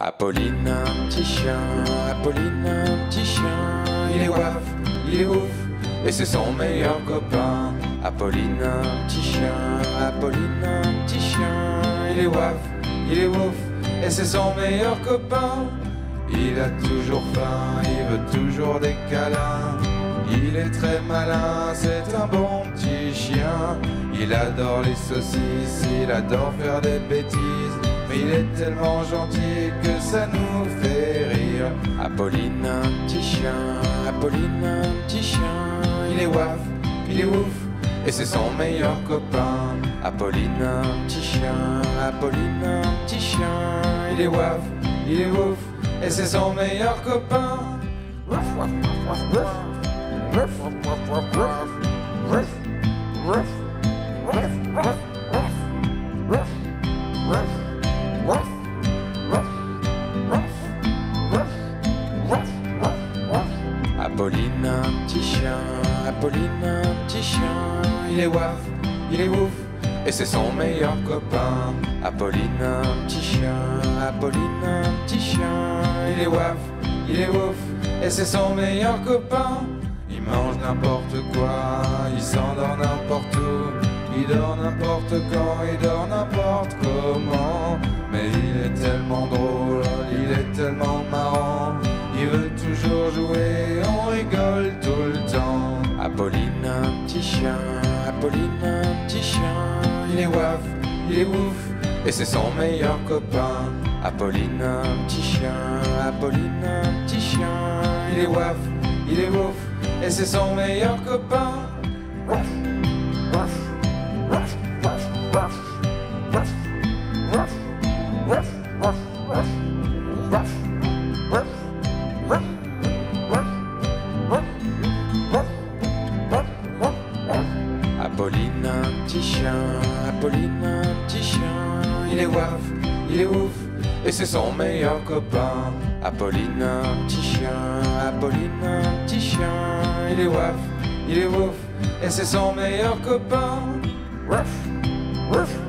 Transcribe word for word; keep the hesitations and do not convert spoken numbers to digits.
Apolline, un petit chien, Apolline, un petit chien. Il est waf, il est ouf, et c'est son meilleur copain. Apolline, un petit chien, Apolline, un petit chien. Il est waf, il est ouf, et c'est son meilleur copain. Il a toujours faim, il veut toujours des câlins. Il est très malin, c'est un bon petit chien. Il adore les saucisses, il adore faire des bêtises. Mais il est tellement gentil que ça nous fait rire. Apolline, un petit chien, Apolline, un petit chien. Il est waf, il est ouf, et c'est son meilleur copain. Apolline, un petit chien, Apolline, un petit chien. Il est waf, il est ouf, et c'est son meilleur copain. Apolline, un petit chien, Apolline, un petit chien. Il est waf, il est ouf, et c'est son meilleur copain. Apolline, un petit chien, Apolline, un petit chien. Il est waf, il est ouf, et c'est son meilleur copain. Il mange n'importe quoi, il s'endort n'importe où. Il dort n'importe quand, il dort n'importe comment. Mais il est tellement drôle, il est tellement marrant. Il veut toujours jouer, on rigole tout le temps. Apolline, un petit chien, Apolline, un petit chien. Il est waf, il est ouf, et c'est son meilleur copain. Apolline, un petit chien, Apolline, un petit chien. Il est waf, il est ouf, et c'est son meilleur copain. Waf, waf, waf, waf, waf, waf, waf, waf, waf, waf, waf, waf. Apolline, un petit chien, Apolline, un petit chien. Il est waf, il est ouf, et c'est son meilleur copain. Apolline, un petit chien, Apolline, un petit chien. Il est waf, il est ouf, et c'est son meilleur copain. Waf, waf.